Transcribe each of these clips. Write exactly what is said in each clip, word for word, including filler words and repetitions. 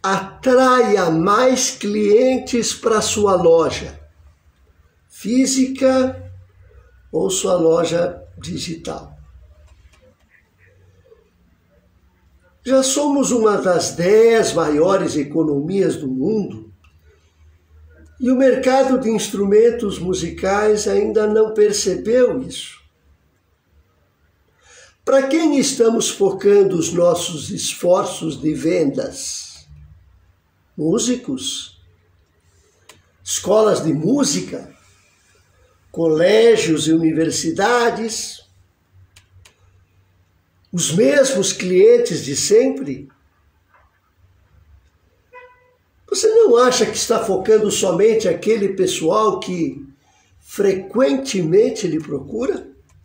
atraia mais clientes para sua loja física ou sua loja digital. Já somos uma das dez maiores economias do mundo e o mercado de instrumentos musicais ainda não percebeu isso. Para quem estamos focando os nossos esforços de vendas? Músicos? Escolas de música? Colégios e universidades? Os mesmos clientes de sempre? Você não acha que está focando somente aquele pessoal que frequentemente lhe procura?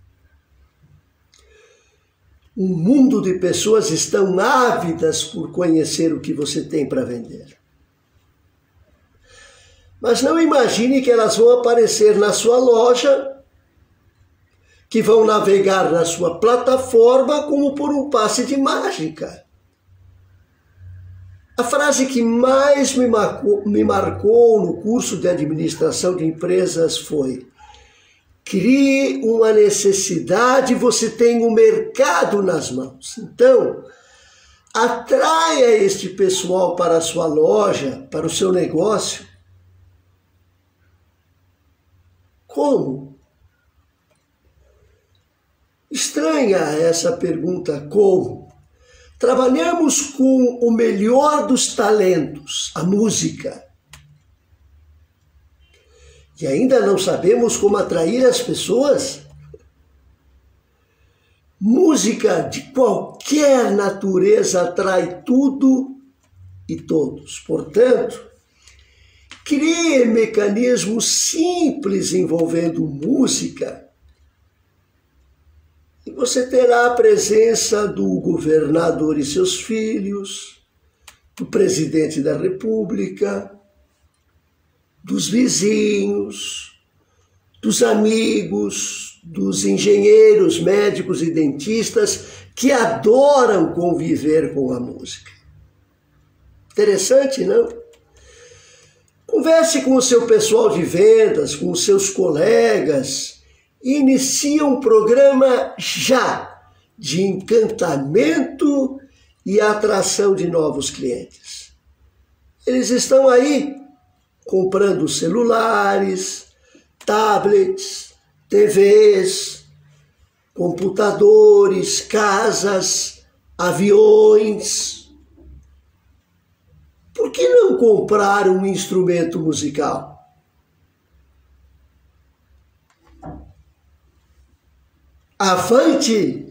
Um mundo de pessoas estão ávidas por conhecer o que você tem para vender. Mas não imagine que elas vão aparecer na sua loja, que vão navegar na sua plataforma como por um passe de mágica. A frase que mais me marcou, me marcou no curso de administração de empresas foi: crie uma necessidade, você tem um mercado nas mãos. Então, atraia este pessoal para a sua loja, para o seu negócio. Como? Estranha essa pergunta, como? Trabalhamos com o melhor dos talentos, a música. E ainda não sabemos como atrair as pessoas? Música de qualquer natureza atrai tudo e todos. Portanto, crie mecanismos simples envolvendo música e você terá a presença do governador e seus filhos, do presidente da República, dos vizinhos, dos amigos, dos engenheiros, médicos e dentistas que adoram conviver com a música. Interessante, não? Converse com o seu pessoal de vendas, com os seus colegas, e inicie um programa já de encantamento e atração de novos clientes. Eles estão aí comprando celulares, tablets, T Vs, computadores, casas, aviões. Por que não comprar um instrumento musical? Avante!